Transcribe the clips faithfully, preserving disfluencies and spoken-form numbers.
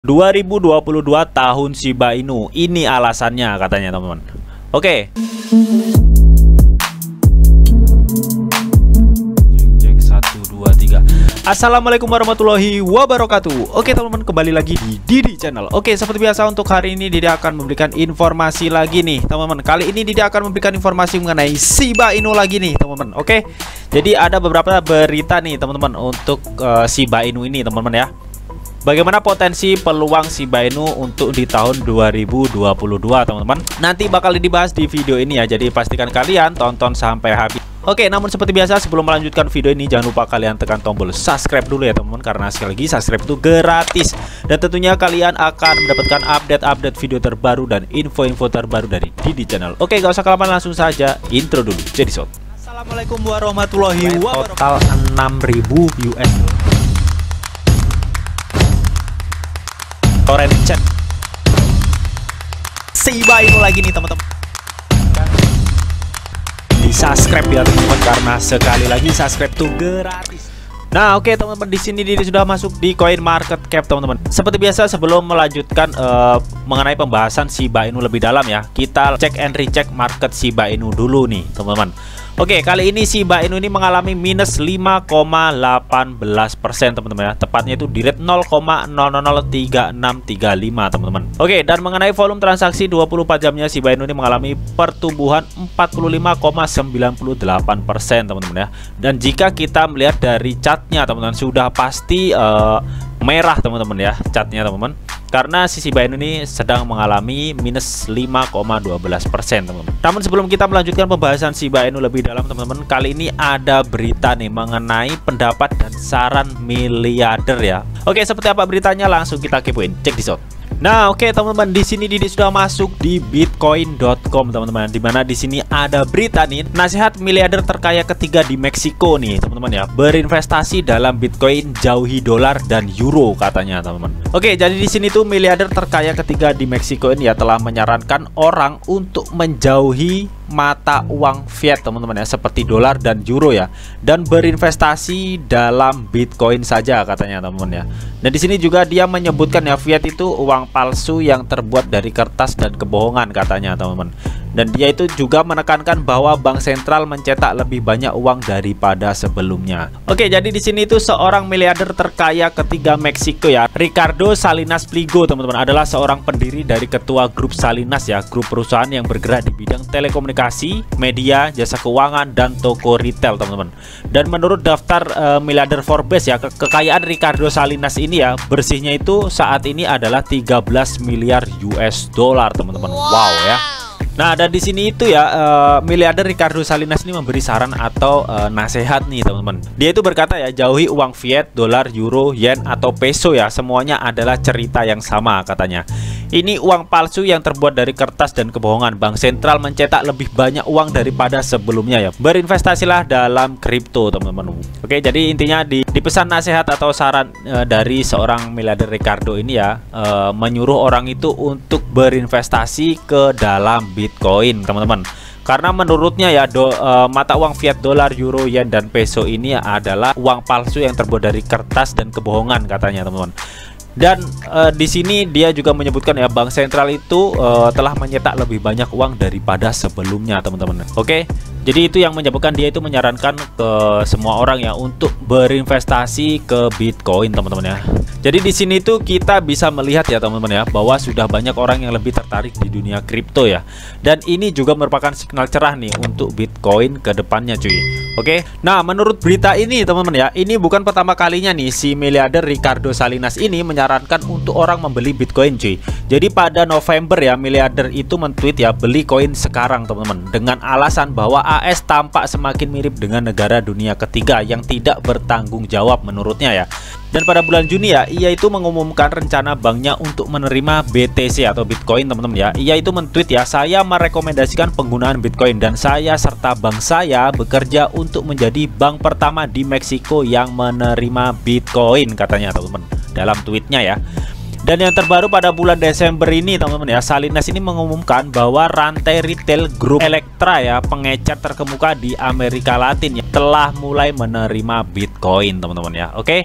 dua ribu dua puluh dua tahun Shiba Inu. Ini alasannya katanya teman-teman. Oke. Cek cek satu dua tiga. Assalamualaikum warahmatullahi wabarakatuh. Oke teman-teman, kembali lagi di Didi Channel. Oke, seperti biasa untuk hari ini Didi akan memberikan informasi lagi nih teman-teman. Kali ini Didi akan memberikan informasi mengenai Shiba Inu lagi nih teman-teman. Oke. Jadi ada beberapa berita nih teman-teman untuk uh, Shiba Inu ini teman-teman ya. Bagaimana potensi peluang Shiba Inu untuk di tahun dua ribu dua puluh dua teman-teman. Nanti bakal dibahas di video ini ya. Jadi pastikan kalian tonton sampai habis. Oke, namun seperti biasa sebelum melanjutkan video ini jangan lupa kalian tekan tombol subscribe dulu ya teman-teman. Karena sekali lagi subscribe itu gratis. Dan tentunya kalian akan mendapatkan update-update video terbaru dan info-info terbaru dari Didi Channel. Oke, gak usah kelamaan, langsung saja intro dulu. Jadi shot. Assalamualaikum warahmatullahi wabarakatuh. Total enam ribu U S torrent chat Shiba Inu lagi nih teman-teman. Di subscribe ya teman-teman, karena sekali lagi subscribe tuh gratis. Nah oke okay, teman-teman, di sini Didi sudah masuk di Coin Market Cap teman-teman. Seperti biasa sebelum melanjutkan uh, mengenai pembahasan Shiba Inu lebih dalam ya, kita cek and recheck market Shiba Inu dulu nih teman-teman. Oke, kali ini Shiba Inu ini mengalami minus lima koma satu delapan persen teman-teman ya. Tepatnya itu di rate nol koma nol nol nol tiga enam tiga lima teman-teman. Oke, dan mengenai volume transaksi dua puluh empat jamnya Shiba Inu ini mengalami pertumbuhan empat puluh lima koma sembilan delapan persen teman-teman ya. Dan jika kita melihat dari chartnya teman-teman, sudah pasti uh, merah teman-teman ya chartnya teman-teman. Karena si Shiba Inu ini sedang mengalami minus lima koma satu dua persen teman-teman. Namun sebelum kita melanjutkan pembahasan Shiba Inu lebih dalam teman-teman, kali ini ada berita nih mengenai pendapat dan saran miliarder ya. Oke, seperti apa beritanya langsung kita kepoin. Cek di shot. Nah, oke okay, teman-teman, di sini Didi sudah masuk di bitcoin dot com teman-teman. Dimana di sini ada berita nih, nasihat miliarder terkaya ketiga di Meksiko nih teman-teman ya. Berinvestasi dalam Bitcoin, jauhi dolar dan euro katanya teman-teman. Oke, okay, jadi di sini tuh miliarder terkaya ketiga di Meksiko ini ya telah menyarankan orang untuk menjauhi mata uang fiat teman-teman ya, seperti dolar dan euro ya, dan berinvestasi dalam Bitcoin saja katanya teman-teman ya. Dan di sini juga dia menyebutkan ya, fiat itu uang palsu yang terbuat dari kertas dan kebohongan katanya teman-teman. Dan dia itu juga menekankan bahwa bank sentral mencetak lebih banyak uang daripada sebelumnya. Oke, jadi di sini itu seorang miliarder terkaya ketiga Meksiko ya, Ricardo Salinas Pliego teman-teman, adalah seorang pendiri dari ketua grup Salinas ya, grup perusahaan yang bergerak di bidang telekomunikasi, media, jasa keuangan, dan toko retail teman-teman. Dan menurut daftar uh, miliarder Forbes ya, ke kekayaan Ricardo Salinas ini ya, bersihnya itu saat ini adalah tiga belas miliar U S dollar teman-teman. Wow ya. Nah, dan di sini itu ya uh, miliarder Ricardo Salinas ini memberi saran atau uh, nasihat nih teman-teman. Dia itu berkata ya, jauhi uang fiat, dolar, euro, yen atau peso ya, semuanya adalah cerita yang sama katanya. Ini uang palsu yang terbuat dari kertas dan kebohongan. Bank sentral mencetak lebih banyak uang daripada sebelumnya ya. Berinvestasilah dalam kripto teman-teman. Oke, jadi intinya di, di pesan nasihat atau saran uh, dari seorang miliarder Ricardo ini ya, uh, menyuruh orang itu untuk berinvestasi ke dalam Bitcoin teman-teman. Karena menurutnya ya do, uh, mata uang fiat, dolar, euro, yen, dan peso ini adalah uang palsu yang terbuat dari kertas dan kebohongan katanya teman-teman. Dan uh, di sini dia juga menyebutkan ya, bank sentral itu uh, telah menyetak lebih banyak uang daripada sebelumnya teman-teman. Oke, jadi itu yang menyebabkan dia itu menyarankan ke semua orang ya untuk berinvestasi ke Bitcoin teman-teman ya. Jadi di sini tuh kita bisa melihat ya teman-teman ya, bahwa sudah banyak orang yang lebih tertarik di dunia kripto ya. Dan ini juga merupakan sinyal cerah nih untuk Bitcoin ke depannya cuy. Oke, nah menurut berita ini teman-teman ya, ini bukan pertama kalinya nih si miliarder Ricardo Salinas ini menyarankan untuk orang membeli Bitcoin cuy. Jadi pada November ya, miliarder itu men-tweet ya, beli koin sekarang teman-teman, dengan alasan bahwa A S tampak semakin mirip dengan negara dunia ketiga yang tidak bertanggung jawab menurutnya ya. Dan pada bulan Juni ya, ia itu mengumumkan rencana banknya untuk menerima B T C atau Bitcoin teman-teman ya. Ia itu men-tweet ya, saya merekomendasikan penggunaan Bitcoin dan saya serta bank saya bekerja untuk menjadi bank pertama di Meksiko yang menerima Bitcoin katanya teman-teman dalam tweetnya ya. Dan yang terbaru pada bulan Desember ini teman-teman ya, Salinas ini mengumumkan bahwa rantai retail grup Elektra ya, pengecer terkemuka di Amerika Latin ya, telah mulai menerima Bitcoin teman-teman ya. Oke.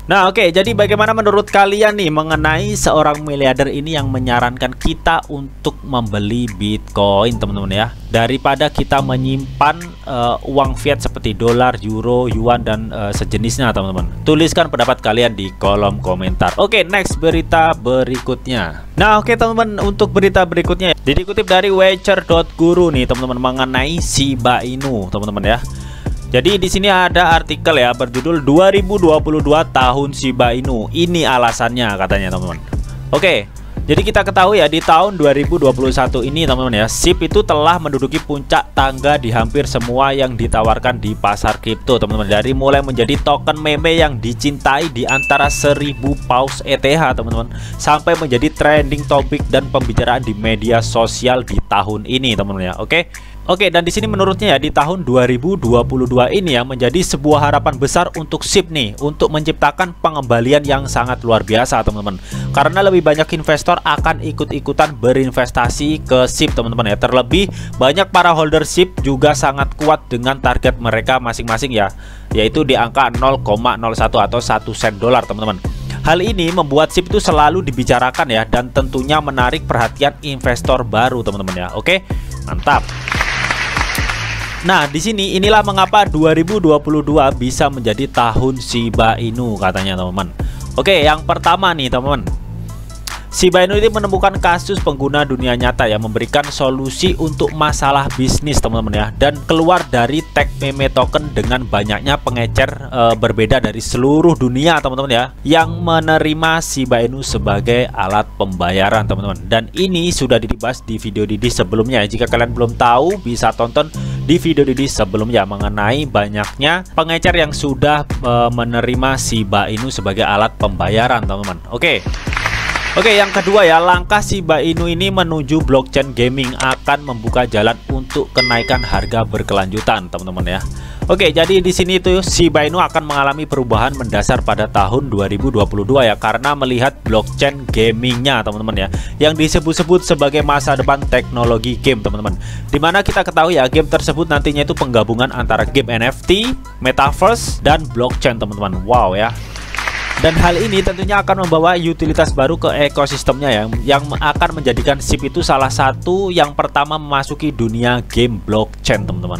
Nah oke, jadi bagaimana menurut kalian nih mengenai seorang miliarder ini yang menyarankan kita untuk membeli Bitcoin, teman-teman ya, daripada kita menyimpan uh, uang fiat seperti dolar, euro, yuan dan uh, sejenisnya, teman-teman. Tuliskan pendapat kalian di kolom komentar. Oke, next berita berikutnya. Nah oke teman-teman, untuk berita berikutnya dikutip dari Watcher dot guru nih teman-teman, mengenai Shiba Inu, teman-teman ya. Jadi di sini ada artikel ya berjudul dua ribu dua puluh dua tahun Shiba Inu. Ini alasannya katanya, teman-teman. Oke. Jadi kita ketahui ya, di tahun dua ribu dua puluh satu ini teman-teman ya, S I B itu telah menduduki puncak tangga di hampir semua yang ditawarkan di pasar kripto, teman-teman. Dari mulai menjadi token meme yang dicintai di antara seribu paus E T H, teman-teman, sampai menjadi trending topik dan pembicaraan di media sosial di tahun ini, teman-teman ya. Oke. Oke, dan di sini menurutnya ya, di tahun dua ribu dua puluh dua ini ya menjadi sebuah harapan besar untuk S I B nih, untuk menciptakan pengembalian yang sangat luar biasa, teman-teman. Karena lebih banyak investor akan ikut-ikutan berinvestasi ke S I B, teman-teman ya. Terlebih banyak para holder S I B juga sangat kuat dengan target mereka masing-masing ya, yaitu di angka nol koma nol satu atau satu sen dolar, teman-teman. Hal ini membuat S I B itu selalu dibicarakan ya, dan tentunya menarik perhatian investor baru, teman-teman ya. Oke, mantap. Nah, di sini inilah mengapa dua ribu dua puluh dua bisa menjadi tahun Shiba Inu katanya, teman-teman. Oke, yang pertama nih, teman-teman. Shiba Inu ini menemukan kasus pengguna dunia nyata yang memberikan solusi untuk masalah bisnis, teman-teman ya, dan keluar dari tag meme token dengan banyaknya pengecer e, berbeda dari seluruh dunia, teman-teman ya, yang menerima Shiba Inu sebagai alat pembayaran, teman-teman. Dan ini sudah dibahas di video Didi sebelumnya. Jika kalian belum tahu, bisa tonton di video Didi sebelumnya mengenai banyaknya pengecer yang sudah e, menerima Shiba Inu sebagai alat pembayaran, teman-teman. Oke. Oke, yang kedua ya, langkah Shiba Inu ini menuju blockchain gaming akan membuka jalan untuk kenaikan harga berkelanjutan, teman-teman ya. Oke, jadi di sini tuh Shiba Inu akan mengalami perubahan mendasar pada tahun dua ribu dua puluh dua ya, karena melihat blockchain gamingnya, teman-teman ya, yang disebut-sebut sebagai masa depan teknologi game, teman-teman. Dimana kita ketahui ya, game tersebut nantinya itu penggabungan antara game N F T, metaverse, dan blockchain, teman-teman. Wow ya. Dan hal ini tentunya akan membawa utilitas baru ke ekosistemnya ya, yang akan menjadikan S I B itu salah satu yang pertama memasuki dunia game blockchain, teman-teman.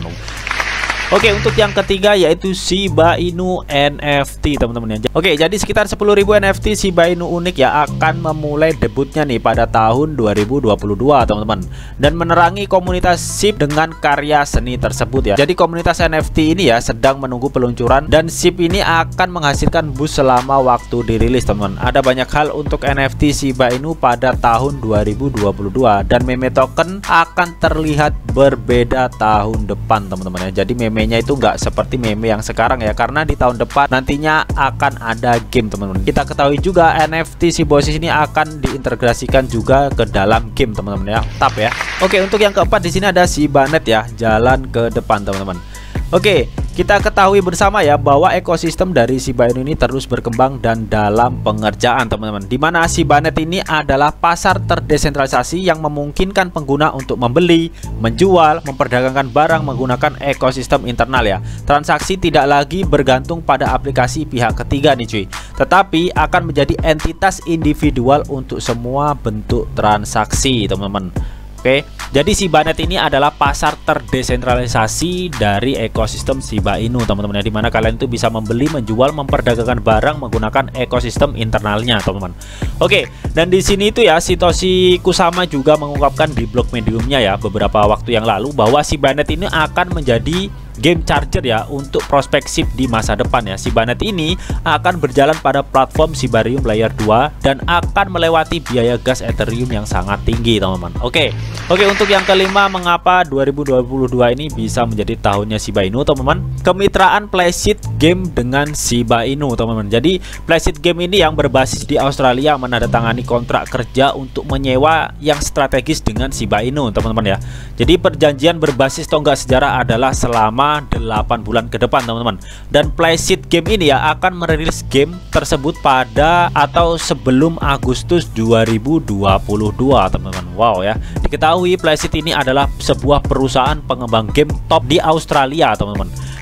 Oke, untuk yang ketiga yaitu Shiba Inu N F T, teman-teman ya. Oke, jadi sekitar sepuluh ribu N F T Shiba Inu unik ya akan memulai debutnya nih pada tahun dua ribu dua puluh dua, teman-teman, dan menerangi komunitas S I B dengan karya seni tersebut ya. Jadi komunitas N F T ini ya sedang menunggu peluncuran, dan S I B ini akan menghasilkan boost selama waktu dirilis, teman-teman. Ada banyak hal untuk N F T Shiba Inu pada tahun dua ribu dua puluh dua, dan meme token akan terlihat berbeda tahun depan, teman-teman ya. Jadi meme memenya itu nggak seperti meme yang sekarang ya, karena di tahun depan nantinya akan ada game, teman-teman. Kita ketahui juga N F T Shibosis ini akan diintegrasikan juga ke dalam game, teman-teman ya. Tap ya. Oke, untuk yang keempat di sini ada Shibanet ya, jalan ke depan, teman-teman. Oke, kita ketahui bersama ya bahwa ekosistem dari Shiba Inu ini terus berkembang dan dalam pengerjaan, teman-teman. Dimana Shibanet ini adalah pasar terdesentralisasi yang memungkinkan pengguna untuk membeli, menjual, memperdagangkan barang menggunakan ekosistem internal ya. Transaksi tidak lagi bergantung pada aplikasi pihak ketiga nih cuy, tetapi akan menjadi entitas individual untuk semua bentuk transaksi, teman-teman. Oke, jadi Shibanet ini adalah pasar terdesentralisasi dari ekosistem Shiba Inu, teman-teman, di mana kalian itu bisa membeli, menjual, memperdagangkan barang menggunakan ekosistem internalnya, teman-teman. Oke, dan di sini itu ya Satoshi Kusama juga mengungkapkan di blog Mediumnya ya beberapa waktu yang lalu bahwa Shibanet ini akan menjadi game changer ya untuk prospek S I B di masa depan ya. Shibanet ini akan berjalan pada platform Shibarium layer dua dan akan melewati biaya gas Ethereum yang sangat tinggi, teman-teman. Oke. Oke, untuk yang kelima, mengapa dua ribu dua puluh dua ini bisa menjadi tahunnya Shiba Inu, teman-teman? Kemitraan Placeit Game dengan Shiba Inu, teman-teman. Jadi Placeit Game ini yang berbasis di Australia menandatangani kontrak kerja untuk menyewa yang strategis dengan Shiba Inu, teman-teman ya. Jadi perjanjian berbasis tonggak sejarah adalah selama delapan bulan ke depan, teman-teman. Dan Placeit Game ini ya akan merilis game tersebut pada atau sebelum Agustus dua ribu dua puluh dua, teman-teman. Wow ya. Diketahui Placeit ini adalah sebuah perusahaan pengembang game top di Australia, teman-teman.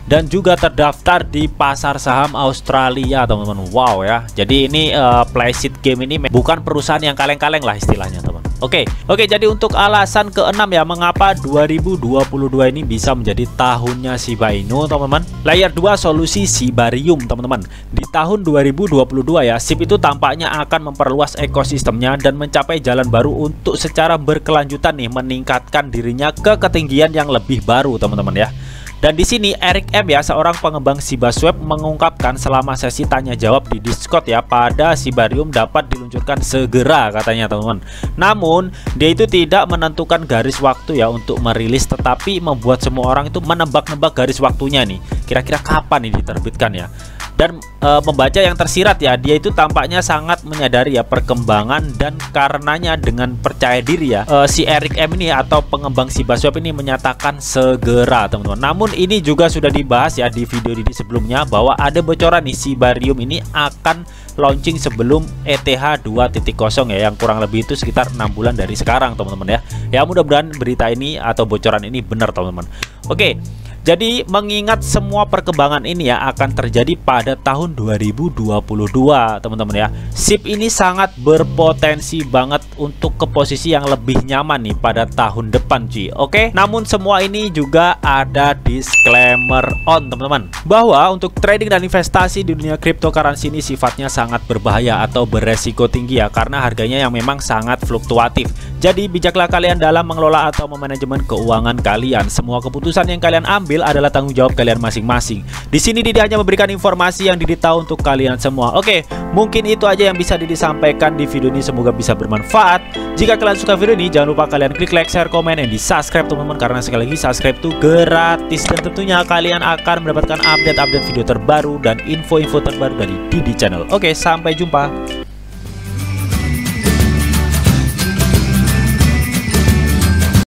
dan juga terdaftar di pasar saham Australia teman-teman. Wow ya. Jadi ini uh, Playseed Game ini bukan perusahaan yang kaleng-kaleng lah istilahnya teman. Oke, oke. Jadi untuk alasan keenam ya, mengapa dua ribu dua puluh dua ini bisa menjadi tahunnya Shiba Inu teman-teman. Layer dua solusi Shibarium teman-teman. Di tahun dua ribu dua puluh dua ya, S I B itu tampaknya akan memperluas ekosistemnya dan mencapai jalan baru untuk secara berkelanjutan nih meningkatkan dirinya ke ketinggian yang lebih baru teman-teman ya. Dan di sini Eric M ya, seorang pengembang ShibaSwap mengungkapkan selama sesi tanya jawab di Discord ya, pada Shibarium dapat diluncurkan segera katanya teman-teman. Namun dia itu tidak menentukan garis waktu ya untuk merilis, tetapi membuat semua orang itu menebak-nebak garis waktunya nih. Kira-kira kapan ini diterbitkan ya? Dan e, membaca yang tersirat ya, dia itu tampaknya sangat menyadari ya perkembangan, dan karenanya dengan percaya diri ya e, si Eric M ini atau pengembang ShibaSwap ini menyatakan segera teman-teman. Namun ini juga sudah dibahas ya di video ini sebelumnya bahwa ada bocoran nih Shibarium ini akan launching sebelum E T H dua titik nol ya, yang kurang lebih itu sekitar enam bulan dari sekarang teman-teman ya. Ya mudah-mudahan berita ini atau bocoran ini benar teman-teman. Oke. Jadi mengingat semua perkembangan ini ya akan terjadi pada tahun dua ribu dua puluh dua teman-teman ya, S I B ini sangat berpotensi banget untuk ke posisi yang lebih nyaman nih pada tahun depan cuy. Oke, namun semua ini juga ada disclaimer on teman-teman, bahwa untuk trading dan investasi di dunia cryptocurrency ini sifatnya sangat berbahaya atau beresiko tinggi ya, karena harganya yang memang sangat fluktuatif. Jadi bijaklah kalian dalam mengelola atau memanajemen keuangan kalian. Semua keputusan yang kalian ambil adalah tanggung jawab kalian masing-masing. Di sini Didi hanya memberikan informasi yang Didi tahu untuk kalian semua. Oke, mungkin itu aja yang bisa Didi sampaikan di video ini. Semoga bisa bermanfaat. Jika kalian suka video ini, jangan lupa kalian klik like, share, komen, dan di subscribe teman-teman, karena sekali lagi subscribe itu gratis, dan tentunya kalian akan mendapatkan update-update video terbaru dan info-info terbaru dari Didi Channel. Oke, sampai jumpa.